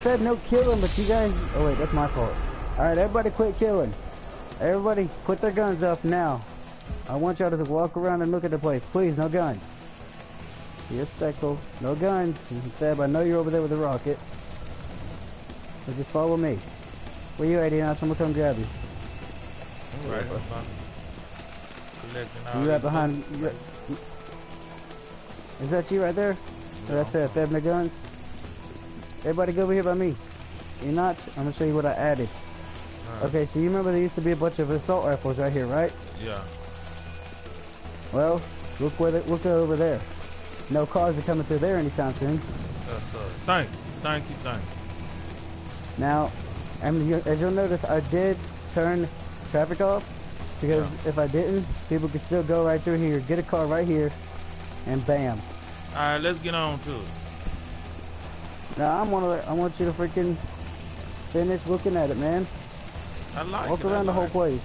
said no killing, but you guys... Oh, wait, that's my fault. Alright, everybody quit killing. Everybody put their guns up now. I want y'all to walk around and look at the place. Please, no guns. Be respectful. No guns. Fab, I know you're over there with the rocket. So just follow me. Where you at, Enoch? I'm gonna come grab you. Right. You right behind... Is that you right there? No. Oh, that's Fab. Fab, no guns. Everybody go over here by me. Enoch, I'm gonna show you what I added. Okay, so you remember there used to be a bunch of assault rifles right here, right? Yeah. Well, look over there. No cars are coming through there anytime soon. Yes, sir. Thank you. Now, as you'll notice, I did turn traffic off because if I didn't, people could still go right through here, get a car right here, and bam. All right, let's get on to it. Now, I want you to freaking finish looking at it, man. I like Walk it. around the whole place.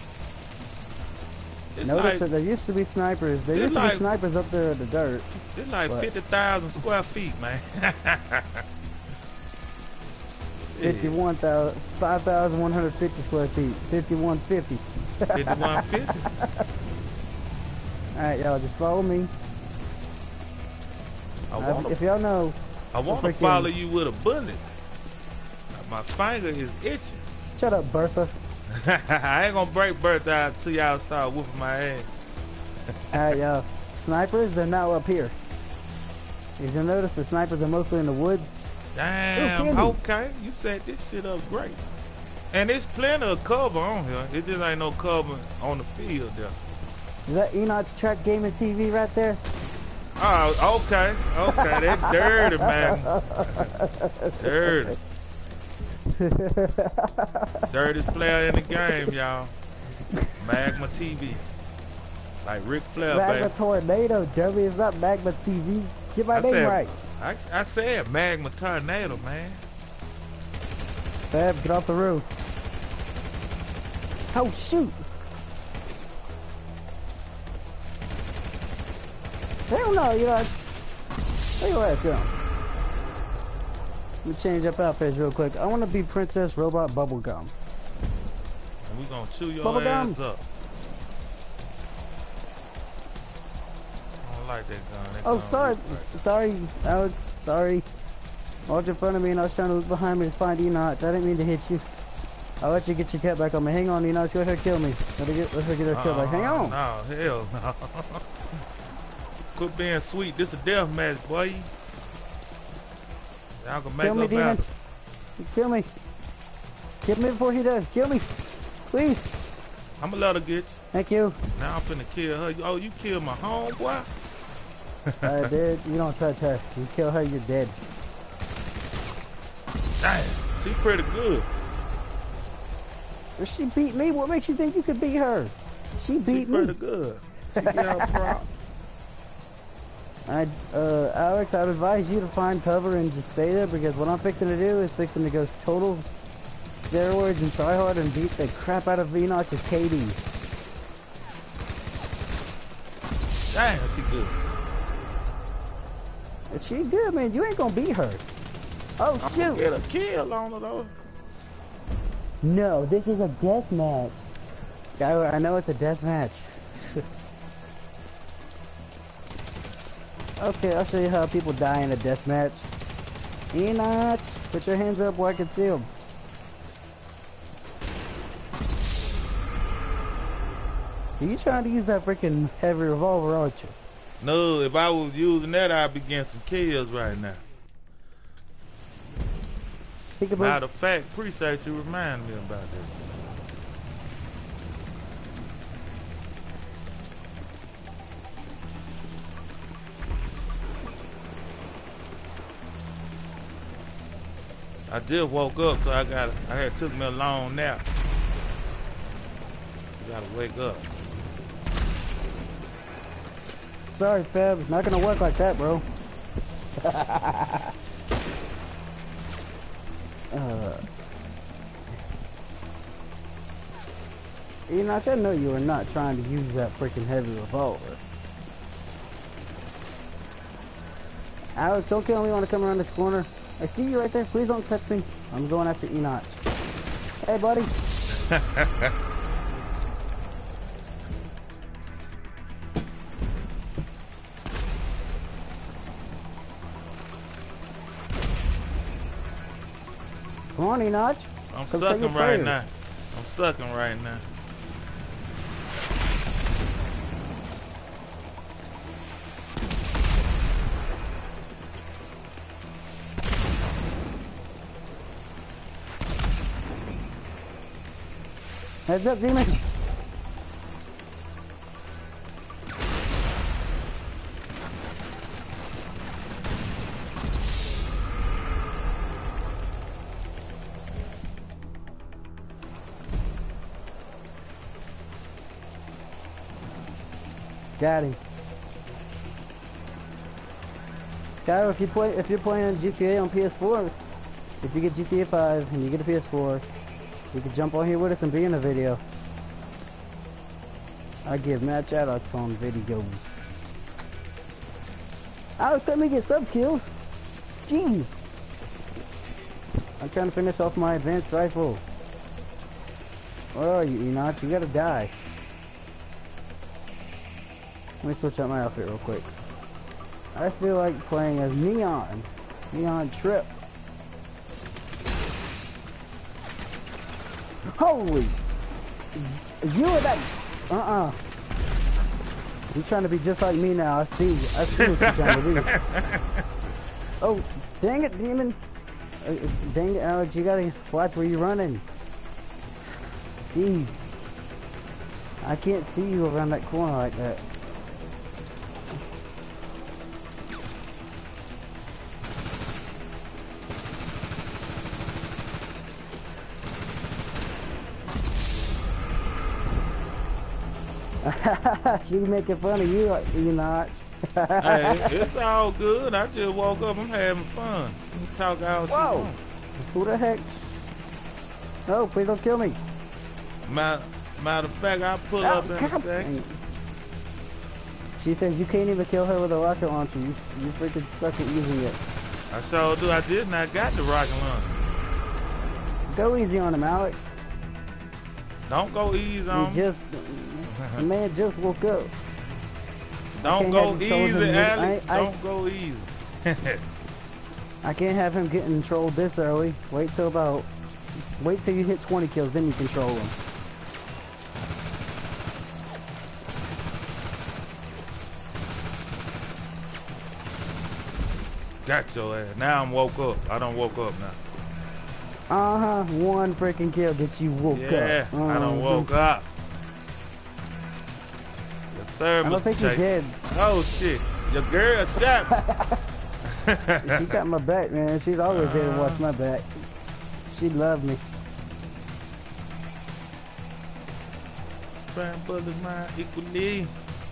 Notice that there used to be snipers. There used to be snipers up there in the dirt. It's like 50,000 square feet, man. 5,150 square feet. 5,150. 5,150. All right, y'all, just follow me. If y'all know, I want to follow you with a bullet. My finger is itching. Shut up, Bertha. I ain't gonna break Bertha out till y'all start whooping my ass. Alright, y'all. Snipers, they're now up here. As you'll notice, the snipers are mostly in the woods. Damn, okay. You set this shit up great. And there's plenty of cover on here. It just ain't no cover on the field there. Is that Enoch's Track Gaming TV right there? Oh, okay. Okay, that's dirty, man. Dirty. Dirtiest player in the game, y'all. Magma TV. Like Ric Flair, Magma baby. Tornado, dummy. It's not Magma TV. Get my name right. I said Magma Tornado, man. Fab, get off the roof. Oh, shoot. Hell no, you know. Where your ass going? Let me change up outfits real quick. I want to be Princess Robot Bubblegum. And we gonna chew your Bubblegum. ass up. I don't like that gun. That gun Sorry. right. Sorry, Alex. Sorry. Walked in front of me and I was trying to look behind me to find Enoch. I didn't mean to hit you. I'll let you get your cat back on me. Hang on, Enoch. Let her kill me. Let her get her killed. Like, hang on. No, hell no. Quit being sweet. This a death match, boy. Y'all can make kill me, up demon. after. Kill me. Kill me before he does. Kill me. Please. I'ma let her get you. Thank you. Now I'm finna kill her. Oh, you killed my homeboy? Dude, you don't touch her. You kill her, you're dead. Damn, she pretty good. She beat me. What makes you think you could beat her? She beat me. Pretty good. She get her prop. Alex, I would advise you to find cover and just stay there because what I'm fixing to do is fixing to go total steroids and try hard and beat the crap out of Enoch's KD. Damn, she good. If she good, man, you ain't gonna beat her. Oh, I'm shoot. gonna get a kill on her, though. No, this is a death match. I know it's a death match. Okay, I'll show you how people die in a death match. Enoch, put your hands up where I can see them. You trying to use that freaking heavy revolver, aren't you? No, if I was using that, I'd be getting some kills right now. Matter of fact, appreciate you reminding me about that. I just woke up, so I had took me a long nap. You gotta wake up. Sorry, Fab. Not gonna work like that, bro. Enoch, I know you are not trying to use that freaking heavy revolver. Alex, don't kill me when I come around this corner. I see you right there. Please don't touch me. I'm going after Enoch. Hey, buddy. Come on, Enoch. I'm sucking right now. I'm sucking right now. Heads up, demon. Got him. Skyro, if you're playing GTA on PS4, if you get GTA 5 and you get a PS4, you can jump on here with us and be in a video. I give mad shoutouts on videos. Alex, let me get sub kills. Jeez. I'm trying to finish off my advanced rifle. Where are you, Enoch? You gotta die. Let me switch out my outfit real quick. I feel like playing as Neon. Neon Trip. Holy! You and that... You're trying to be just like me now. I see what you're trying to do. Oh, dang it, demon. Dang it, Alex. You gotta watch where you're running. Jeez. I can't see you around that corner like that. She making fun of you, Enoch. Hey, it's all good. I just woke up. I'm having fun. You talk all shit. Whoa! Who the heck? No, please don't kill me. Matter of fact, I'll pull up in a second. She says you can't even kill her with a rocket launcher. You freaking suck at using it. I sure do. I just not got the rocket launcher. Go easy on him, Alex. Don't go easy on him. The man just woke up. Don't go easy, Alex. Don't go easy. I can't have him getting trolled this early. Wait till you hit 20 kills, then you control him. Got your ass. Now I'm woke up. I done woke up now. One freaking kill gets you woke up. Yeah, I done woke up. Yes, sir, I don't think you did. Oh shit, your girl shot me. She got my back, man. She's always there to watch my back. She loved me. Trying brothers mine equally.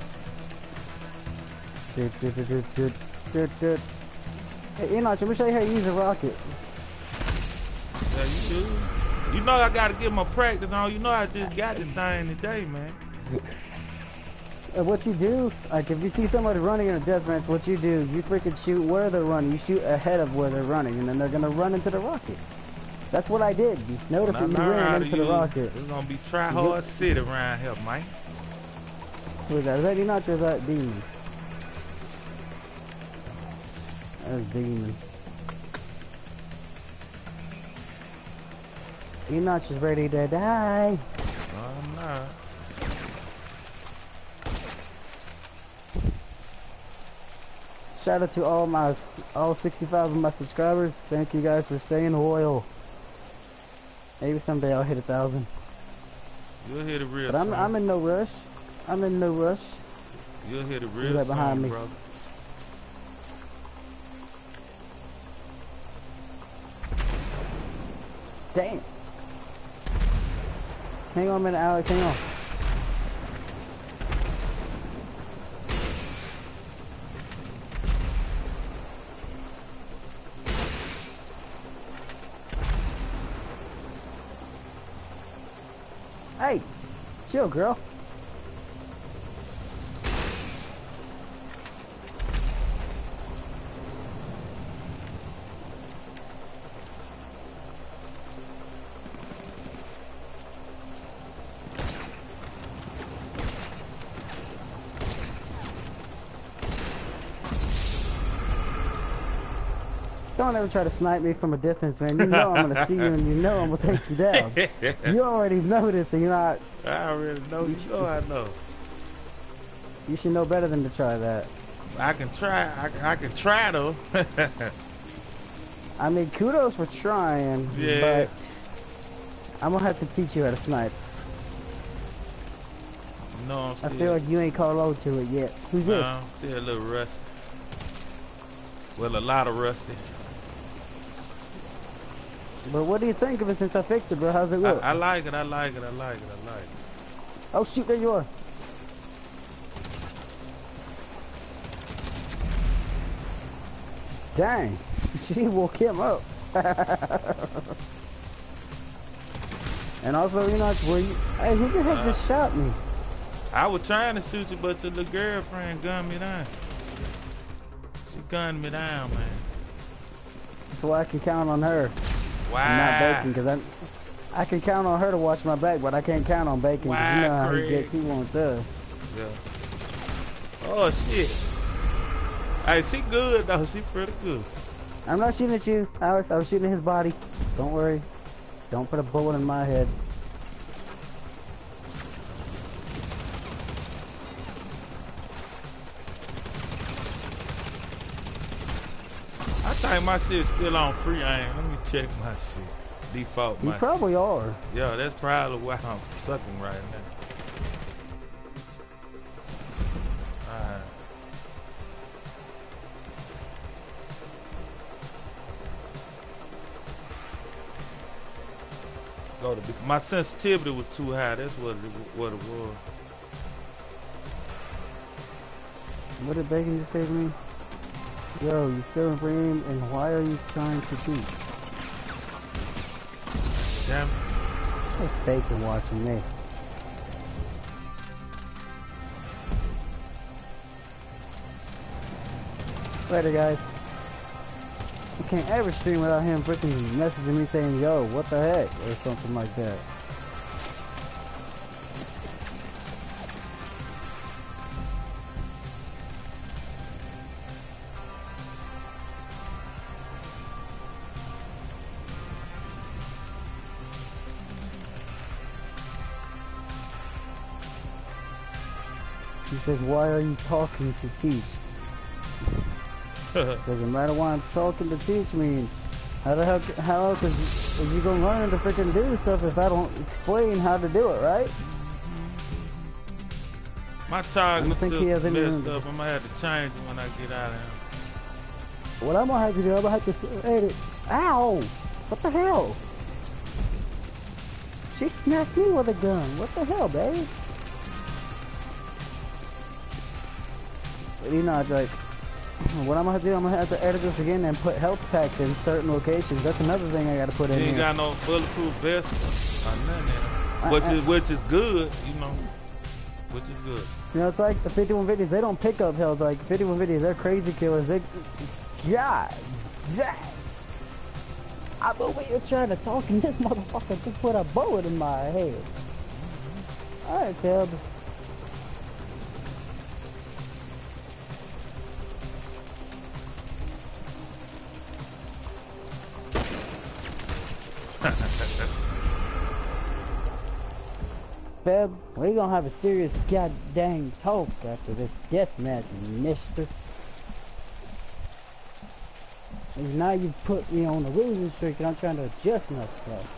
Hey, Enoch, let me show you how to use a rocket. Yeah, you do. You know I gotta get my practice on. You know I just got this thing today, man. What you do, like if you see somebody running in a deathmatch, what you do, you freaking shoot where they're running. You shoot ahead of where they're running, and then they're gonna run into the rocket. That's what I did. You notice that you ran into the rocket. It's gonna be try hard city around here, man. Who is that? Is that Enoch or is that Demon? That's Demon. Enoch is ready to die. I'm not. Shout out to all 65 of my subscribers. Thank you guys for staying loyal. Maybe someday I'll hit 1,000. You'll hit it real but soon. I'm in no rush. I'm in no rush. You'll hit it real soon, behind me. brother. Damn. Hang on a minute, Alex. Hang on. Hey, chill, girl. Don't ever try to snipe me from a distance, man. You know I'm gonna see you, and you know I'm gonna take you down. You already know this, and you're not. I already know. You know I know. You should know better than to try that. I can try. I can try though. I mean, kudos for trying, but I'm gonna have to teach you how to snipe. No, I feel like you ain't caught on to it yet. Who's this? I'm still a little rusty. Well, a lot of rusty. But what do you think of it since I fixed it, bro? How's it look? I like it. I like it. I like it. I like it. Oh shoot, there you are. Dang, she woke him up. And also, you know, where you, hey, who the heck just shot me? I was trying to shoot you, but your little girlfriend gunned me down. She gunned me down, man. So I can count on her. Wow. I'm not Bacon, because I can count on her to watch my back, but I can't count on Bacon, because you know how he gets, he wants us. Yeah. Oh, shit. Hey, she good, though. She pretty good. I'm not shooting at you, Alex. I was shooting at his body. Don't worry. Don't put a bullet in my head. I think my shit's still on free aim. Let me check my shit. Default. You probably are. Yeah, that's probably why I'm sucking right now. Alright. Go to my sensitivity was too high. That's what it was. What did Bacon just say to me? Yo, you still in frame, and why are you trying to cheat? Damn. It's Bacon watching me. Later, guys. You can't ever stream without him freaking messaging me saying, yo, what the heck? Or something like that. He says, why are you talking to teach? Doesn't matter why I'm talking to teach me. How the hell, how else is you gonna learn to freaking do stuff if I don't explain how to do it, right? My target system messed up. I'm gonna have to change it when I get out of here. What I'm gonna have to do, I'm gonna have to edit. Ow! What the hell? She smacked me with a gun. What the hell, babe? But you know, like, what I'm gonna do, I'm gonna have to edit this again and put health packs in certain locations. That's another thing I gotta put in here. You ain't got no bulletproof vest or nothing, which is good, you know. Which is good. You know, it's like the 5150s. They don't pick up health. Like 5150s, they're crazy killers. They, God, I'm over here trying to talk, and this motherfucker just put a bullet in my head. All right, Caleb. Feb, we gonna have a serious goddamn talk after this deathmatch, mister. And now you put me on a losing streak and I'm trying to adjust myself.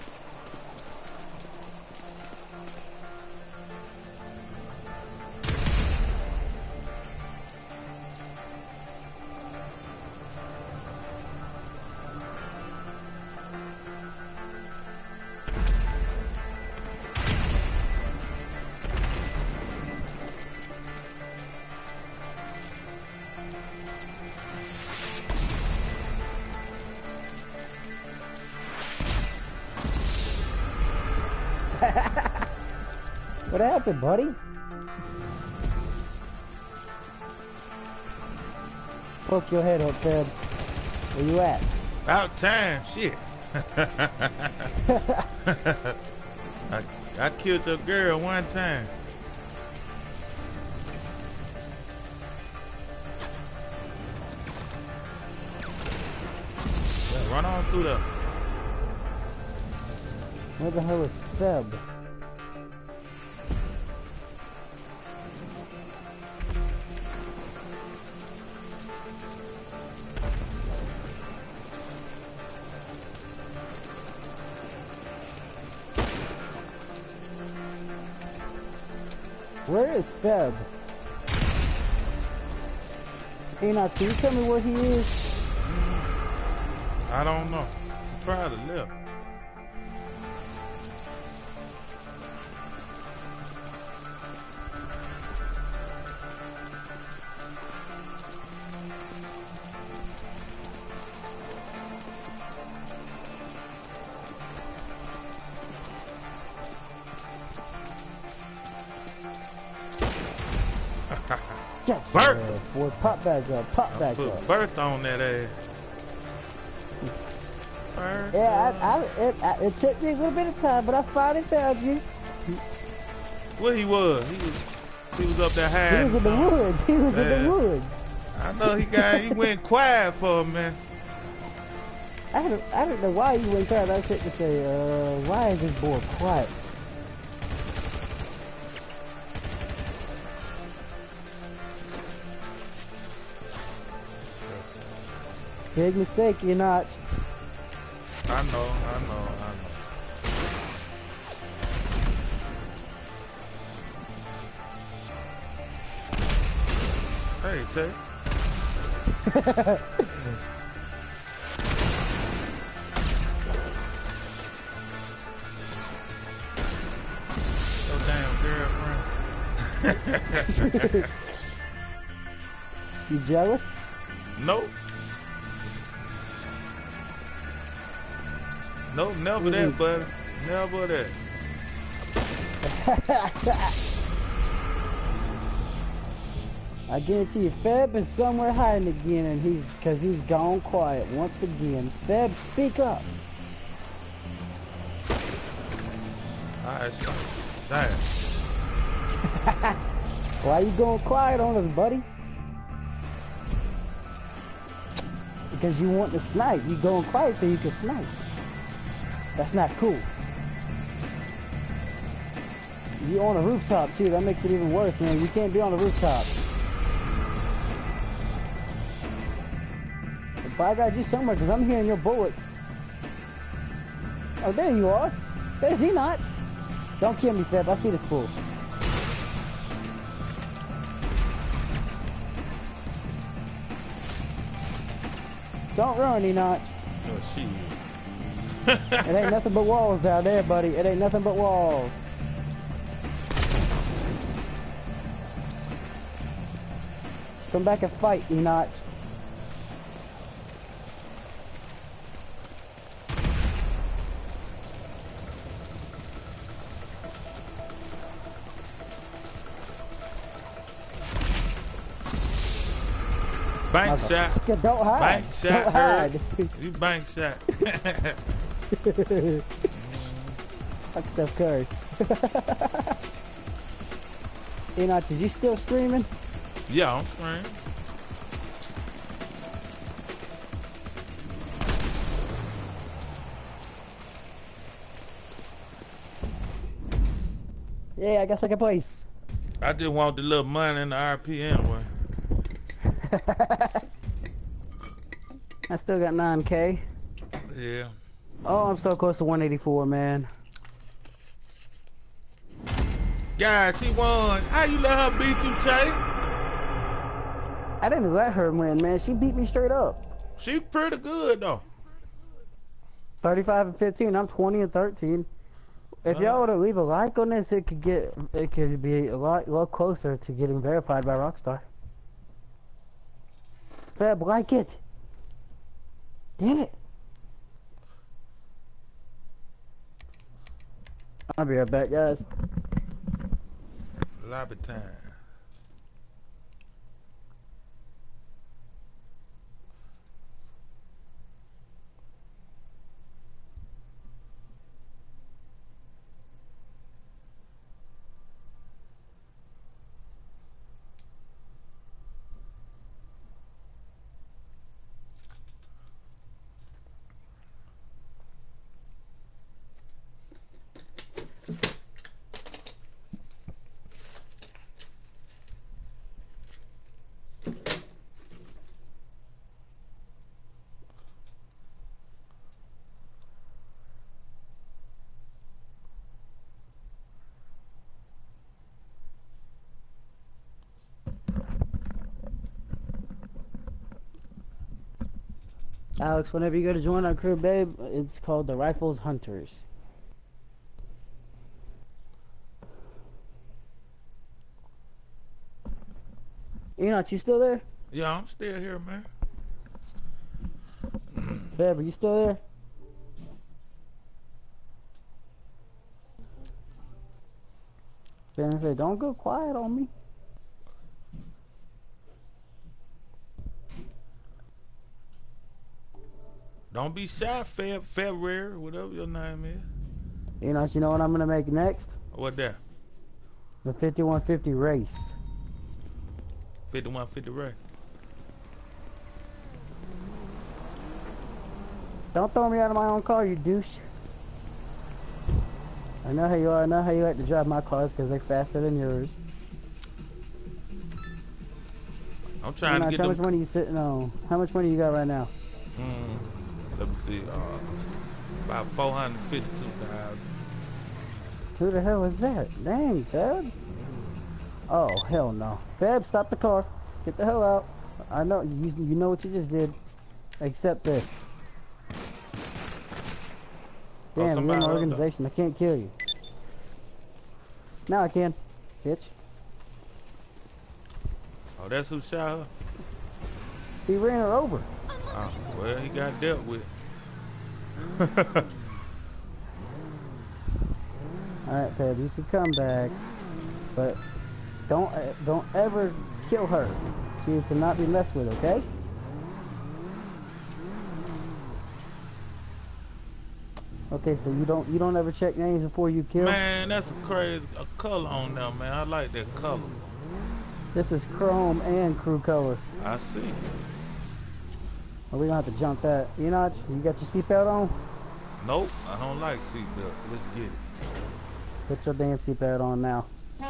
What happened, buddy? Poke your head up, Feb. Where you at? About time, shit. I killed your girl one time. Run on through there. Where the hell is Feb? Where is Feb? Enoch, can you tell me where he is? I don't know. He probably left. Yes, Birth! Boy, pop back up, pop back Put up. birth on that ass. Birth Yeah, it took me a little bit of time, but I finally found you. Where he was? He was up there hiding. He was in the woods. He was in the woods. I know he went quiet for a minute. I don't know why you went quiet. I was sitting to say, why is this boy quiet? Big mistake, you're not. I know. Hey, Tay. Your damn girlfriend. You jealous? Nope. Nope, never that, buddy. Never that. I guarantee you, Feb is somewhere hiding again, and he's gone quiet once again. Feb, speak up. Alright, damn. Why you going quiet on us, buddy? Because you want to snipe. You going quiet so you can snipe. That's not cool. You on a rooftop too. That makes it even worse, man. You can't be on the rooftop. But I got you somewhere because I'm hearing your bullets. Oh, there you are. There's Enoch. Don't kill me, Feb. I see this fool. Don't run, Enoch. Oh, shit. It ain't nothing but walls down there, buddy. It ain't nothing but walls. Come back and fight, Enoch. Bank shot. Don't hide. Bank shot. Don't hide. You bank shot. Fuck Steph Curry. Enoch, is you still streaming? Yeah, I'm streaming. Yeah, I got second place. I just want the little money in the RP anyway. I still got 9K. Yeah. Oh, I'm so close to 184, man. God, she won. How you let her beat you, Che? I didn't let her win, man. She beat me straight up. She pretty good though. 35 and 15. I'm 20 and 13. If y'all were to leave a like on this, it could be a lot closer to getting verified by Rockstar. Fab, like it. Damn it. I'll be right back, guys. Lobby time. Alex, whenever you go to join our crew, babe, it's called the Rifles Hunters. Enoch, you still there? Yeah, I'm still here, man. Feb, are you still there? Ben said, don't go quiet on me. Don't be shy, February, whatever your name is. Enoch, you know what I'm gonna make next? What that? The 5150 race. 5150 race. Don't throw me out of my own car, you douche. I know how you are. I know how you like to drive my cars because they're faster than yours. I'm trying to get how much money you sitting on? How much money you got right now? Let me see. About 452,000. Who the hell is that? Dang, Feb. Oh, hell no. Feb, stop the car. Get the hell out. I know, you know what you just did. Accept this. Damn, you're in my organization. I can't kill you. Now I can. Bitch. Oh, that's who shot her? He ran her over. Oh, well, he got dealt with. Alright, Feb, you can come back. But don't ever kill her. She is to not be messed with, okay? Okay, so you don't ever check names before you kill? Man, that's a crazy color on them, man. I like that color. This is chrome and crew color. I see. Well, we gonna have to jump that. Enoch, you got your seatbelt on? Nope, I don't like seatbelt. Let's get it. Put your damn seatbelt on now.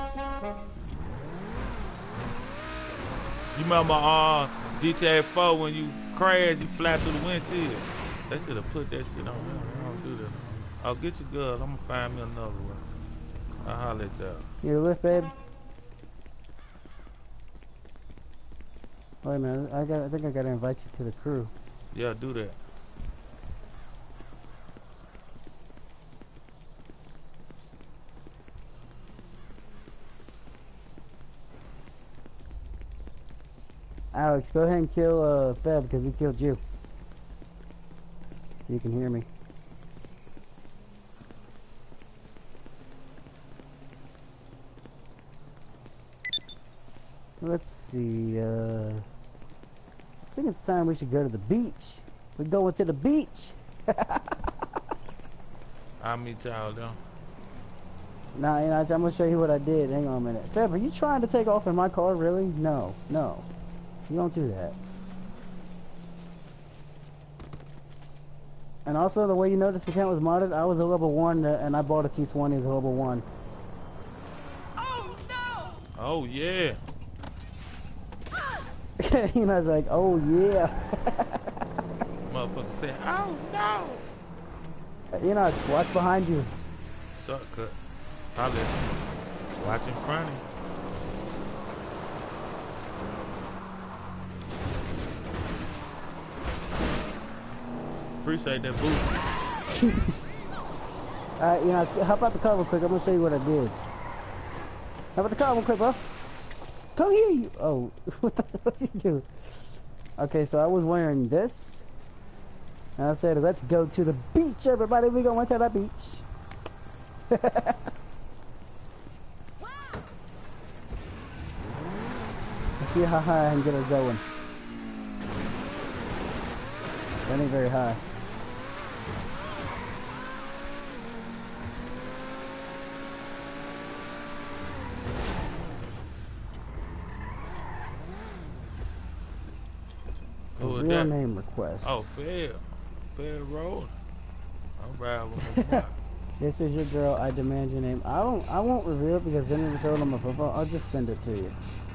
You remember GTA 4 when you crashed, you fly through the windshield? They should have put that shit on there. I don't do that. I'll get your girl. I'm gonna find me another one. I'll holler at y'all. You lift, babe? Wait a minute. I think I gotta invite you to the crew. Yeah, do that. Alex, go ahead and kill Feb because he killed you. You can hear me. Let's see, I think it's time we should go to the beach. We're going to the beach. I'll meet y'all there. Nah, you know, I'm gonna show you what I did. Hang on a minute. Feb, are you trying to take off in my car, really? No, no. You don't do that. And also, the way you know this account was modded, I was a level 1 and I bought a T20 as a level 1. Oh no! Oh yeah. You know, I was like, oh yeah. Motherfucker said, oh no. You know, watch behind you. Shortcut. Holler at you. Watch in front of you. Appreciate that boost. Alright, you know, hop out the car real quick. I'm gonna show you what I did. Hop out the car real quick, bro. Come here, you. Oh, what you do? Okay, so I was wearing this. And I said, let's go to the beach, everybody. We going to that beach. Let's see how high I can get her going. That ain't very high. Who is Real that? name request. Oh, Fair Road. I'm riding with my boy. This is your girl. I demand your name. I won't reveal it because then it's all on my profile. I'll just send it to you.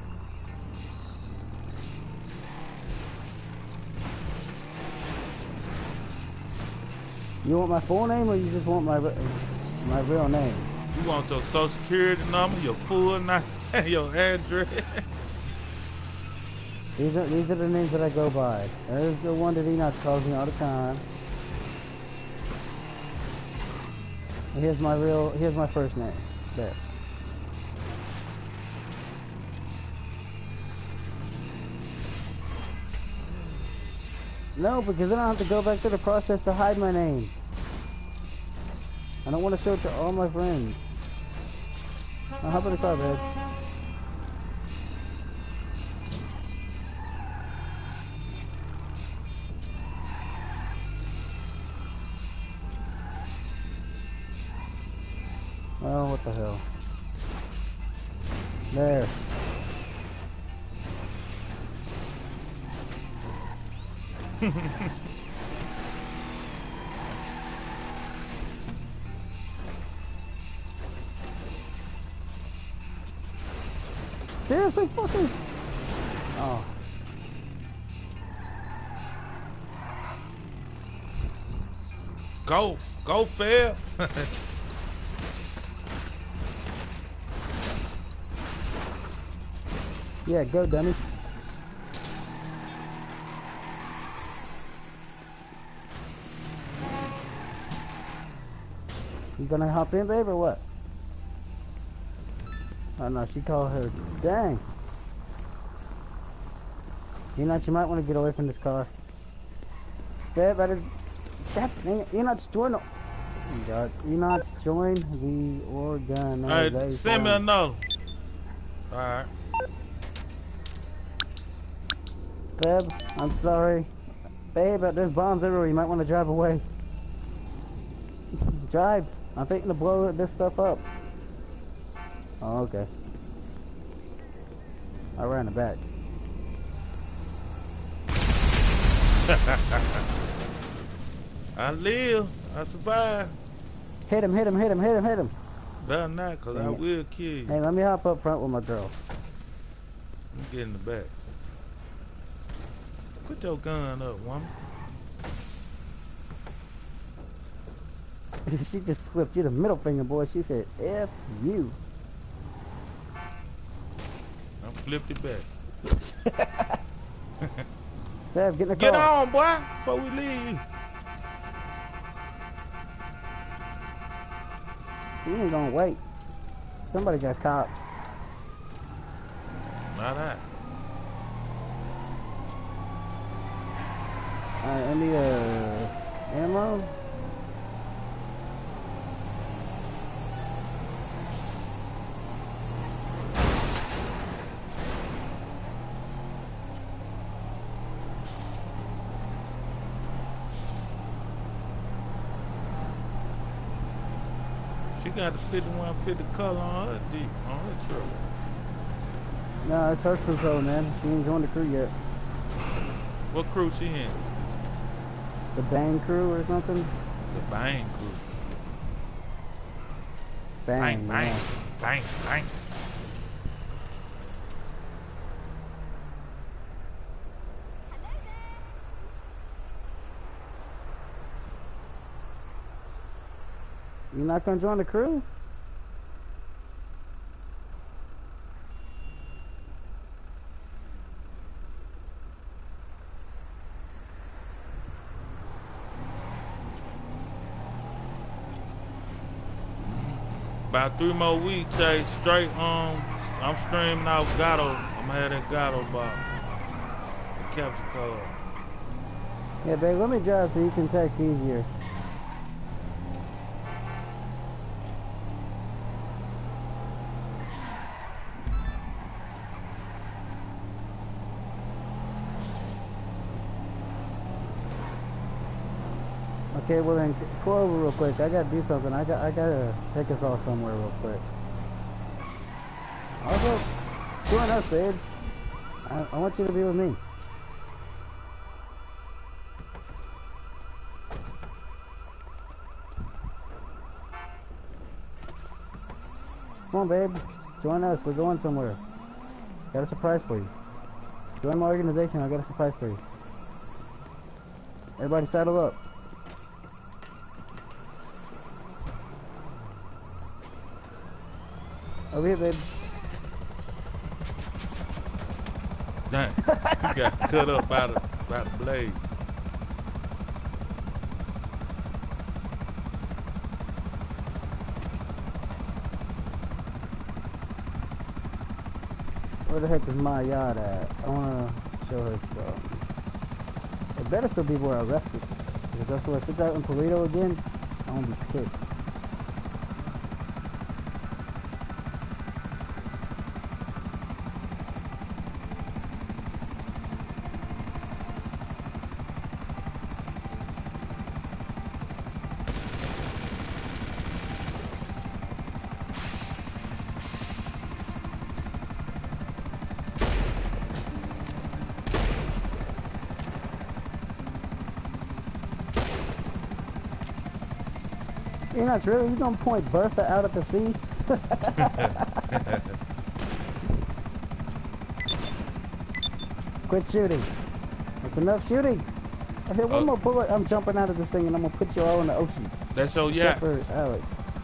You want my full name or you just want my real name? You want your social security number, your full name, your address. These are the names that I go by. There's the one that Enoch calls me all the time. And here's my first name. There. No, because then I have to go back through the process to hide my name. I don't want to show it to all my friends. Now hop in the car, babe. Oh, what the hell. There. Seriously, fuckers? Oh. Go, Fab. Yeah, go, dummy. You gonna hop in, babe, or what? Oh no, she called her. Dang. You know, you might want to get away from this car. Babe, I did. You're not join. Oh my God, you're not join the organization. Alright, send me a note. Alright. Babe, I'm sorry. Babe, there's bombs everywhere. You might want to drive away. Drive. I'm thinking to blow this stuff up. Oh, okay. I ran the back. I live. I survive. Hit him, hit him, hit him, hit him, hit him. Better not, because I will kill you. Hey, let me hop up front with my girl. Let me get in the back. Put your gun up, woman. She just flipped you the middle finger, boy. She said, F you. I flipped it back. Dad, get in the car. Get on, boy, before we leave. You ain't gonna wait. Somebody got cops. Not that. Alright, I need ammo. She got the 5150 color on her Jeep, on her truck. No, it's her crew code, man. She ain't joined the crew yet. What crew she in? The Bang crew or something? The Bang crew. Bang, Bang, yeah. bang, bang. You not gonna join the crew? About 3 more weeks, Chase, straight I'm streaming out Gato. I'm gonna have that Gato box. The capture card. Yeah, babe, let me drive so you can text easier. Okay, well then, pull over real quick. I gotta do something. I gotta take us all somewhere real quick. Also, join us, babe. I want you to be with me. Come on, babe. Join us. We're going somewhere. Got a surprise for you. Join my organization. I got a surprise for you. Everybody saddle up. Over here, babe. Dang. got cut up by the blade. Where the heck is my yacht at? I wanna show her stuff. It better still be where I left it. Because that's where if it's out in Toledo again, I'm gonna be pissed. You're not really? You gonna point Bertha out at the sea? Quit shooting. That's enough shooting. I hit one more bullet. I'm jumping out of this thing and I'm gonna put you all in the ocean. That's your yacht. Except for Alex.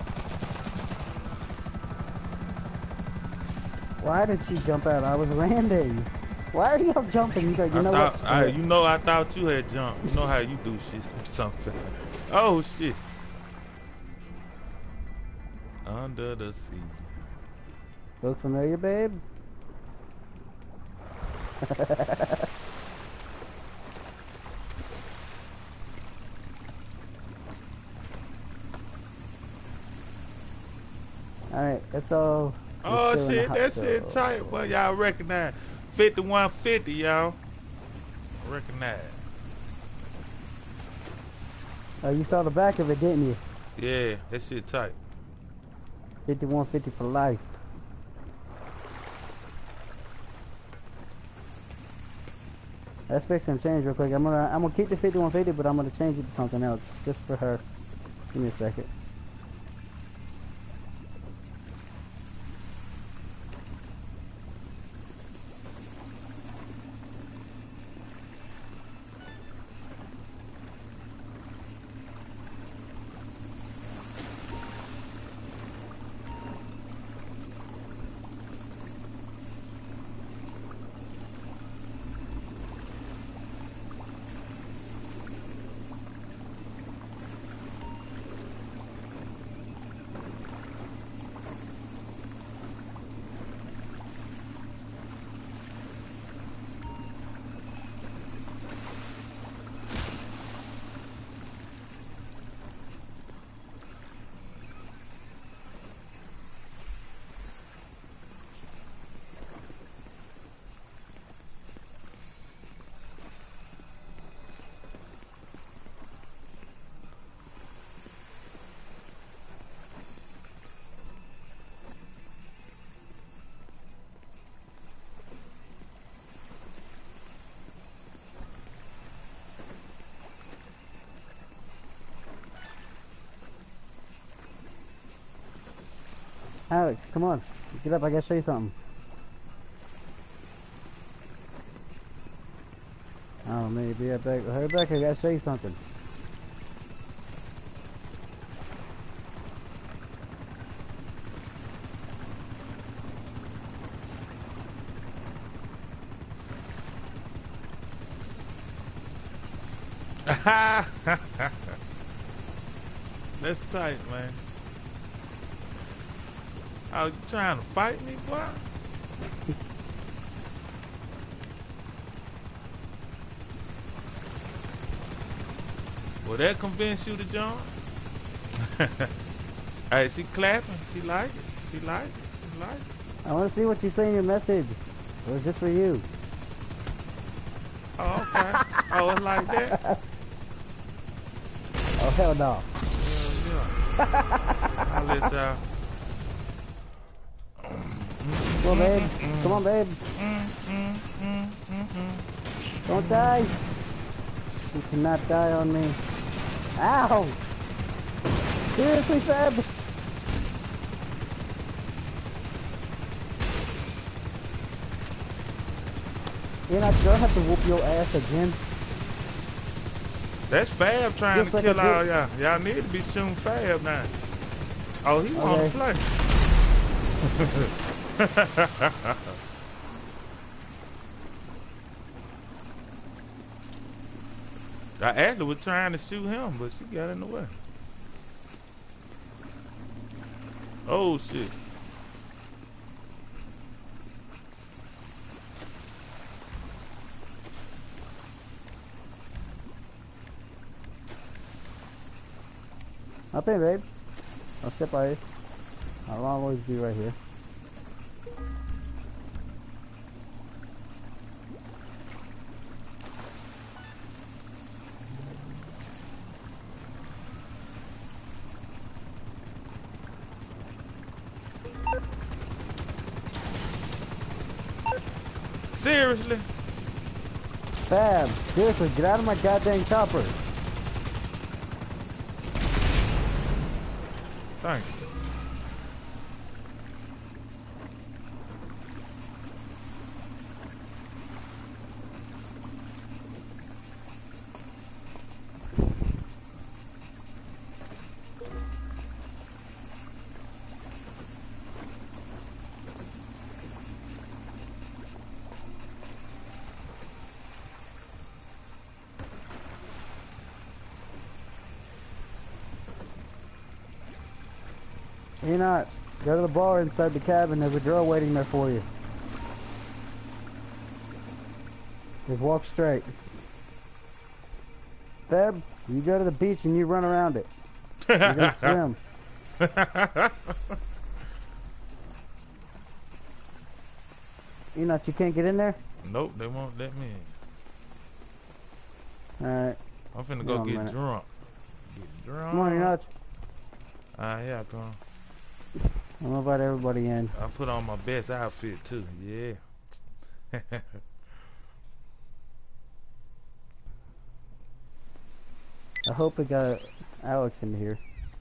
Why did she jump out? I was landing. Why are y'all jumping? You know what? I thought you had jumped. You know how you do shit sometimes. Oh shit. Under the sea. Look familiar, babe? Alright, that's all. Oh shit, that shit tight, boy. Y'all recognize 5150, y'all. Recognize. Oh, you saw the back of it, didn't you? Yeah, that shit tight. 5150 for life. Let's fix and change real quick. I'm gonna keep the 5150, but I'm gonna change it to something else just for her. Give me a second. Alex, come on. Get up, I gotta show you something. Oh, maybe I back. Hurry back, I gotta show you something. That's tight, man. Oh, you trying to fight me, boy? Will that convince you to jump? Hey, she clapping. She like it. She like it. She like it. I want to see what you say in your message. It was just for you. Oh, okay. Oh, it's like that? Oh, hell no. Yeah. I'll let y'all. Come on, babe. Come on, babe. Don't die. You cannot die on me. Ow! Seriously, Feb? You're not sure I have to whoop your ass again? That's Fab trying Just to like kill I all did. y'all. Y'all need to be shooting Fab now. Oh, he want to play. I actually was trying to shoot him, but she got in the way. Oh shit. Up in, babe. I'll sit by you. I'll always be right here. Seriously? Fab, seriously, get out of my goddamn chopper. Thank you. You're not. Go to the bar inside the cabin. There's a girl waiting there for you. Just walk straight. Feb, you go to the beach and you run around it. You're gonna swim. You can't get in there? Nope, they won't let me in. Alright. I'm finna go get drunk. Get drunk. Come on, Enoch. Yeah, come on. I'm gonna invite everybody in. I put on my best outfit too. Yeah. I hope it got Alex in here.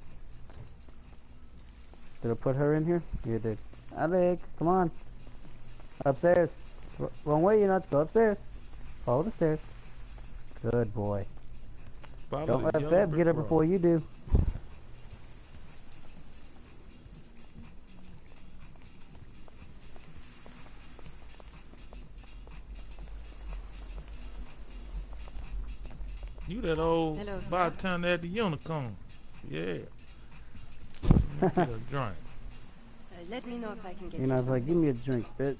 Did I put her in here? Yeah, it did. Alex, come on. Upstairs. Wrong way, Enoch. Go upstairs. Follow the stairs. Good boy. Don't let Feb get her before you do. You that old Hello, sir. bartender at the Unicorn. Yeah. Get a drink. Let me know if I can get Enoch's like, give me a drink, bitch.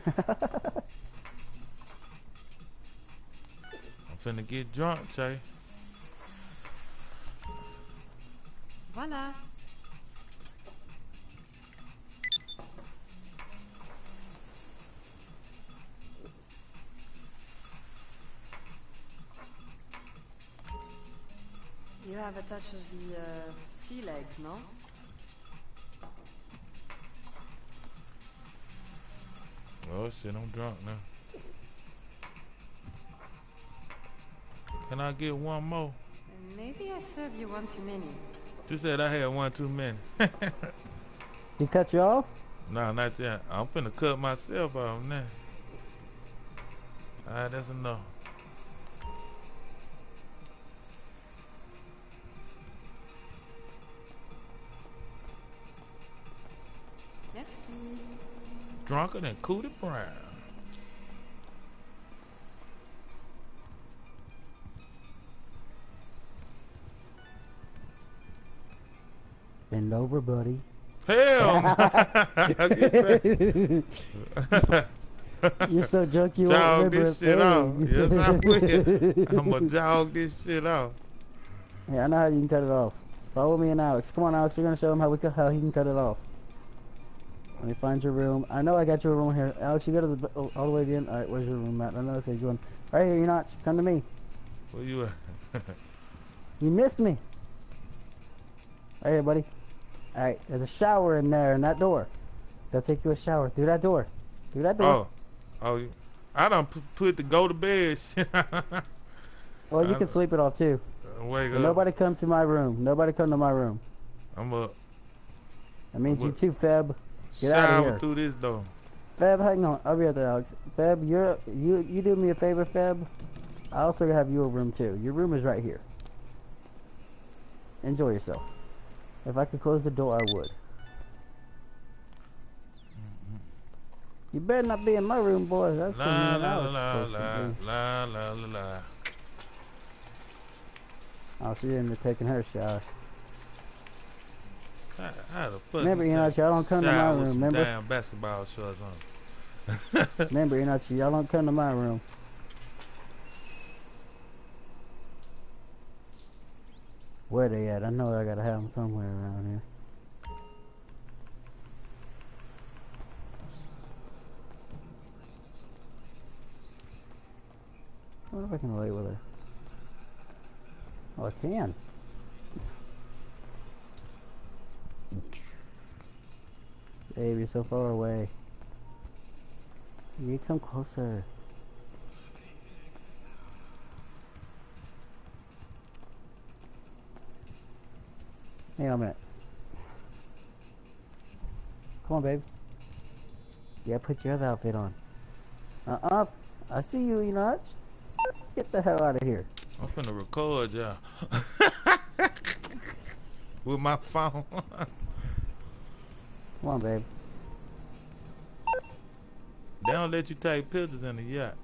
I'm finna get drunk, Che. Voila. You have a touch of the sea legs, no? Oh shit, I'm drunk now. Can I get one more? Maybe I served you one too many. You said I had one too many. He cut you off? No, not yet. I'm finna cut myself off now. Alright, that's enough. Merci. Drunker than Cootie Brown. Bend over, buddy. Hell no. You're so drunk you won't Jog remember this a shit off. thing. Yes, I will. I'm gonna jog this shit off. Yeah, I know how you can cut it off. Follow me and Alex. Come on, Alex. We're gonna show him how he can cut it off. Let me find your room. I know I got your room here. Alex, you go to the all the way again. All right, where's your room at? I know it's page one. Right here, you're not. Come to me. Where you at? You missed me. Right here, buddy. All right, there's a shower in there in that door. They'll take you a shower through that door. Through that door. Oh, I done put the go to bed shit. Well, you can sweep it off too. Wake But up. nobody come to my room. Nobody come to my room. I'm up. That means you too, Feb. Get Shower out of here. through this door. Feb, hang on. I'll be right there, Alex. Feb, you do me a favor, Feb. I also have your room too. Your room is right here. Enjoy yourself. If I could close the door, I would. You better not be in my room, boy. That's for me La and la Alex la supposed to la be. la la la la. Oh, she's in there taking her shower. How the fuck Remember, you you know, take y'all don't come to my shower with room, some remember? damn basketball shorts on? Remember, you know, y'all don't come to my room. Where they at? I know I gotta have them somewhere around here. I wonder if I can lay with her. Oh, I can. Babe, you're so far away. You come closer. Hang on a minute. Come on, babe. Yeah, put your other outfit on. I see you, Enoch. Get the hell out of here. I'm finna record y'all with my phone. Come on, babe. They don't let you take pictures in the yacht.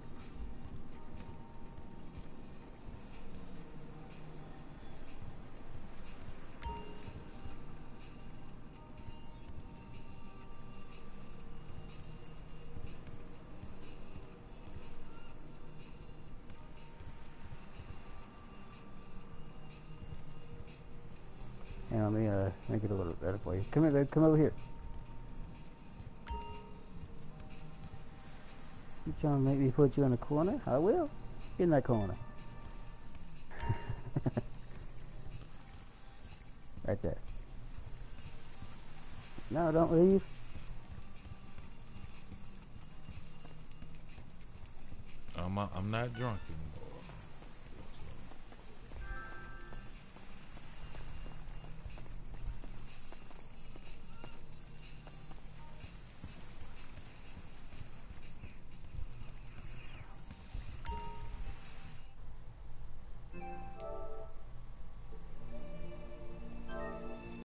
Hang on, let me make it a little better for you. Come here, babe. Come over here. You trying to make me put you in a corner? I will. Get in that corner. Right there. No, don't leave. I'm not drunk anymore.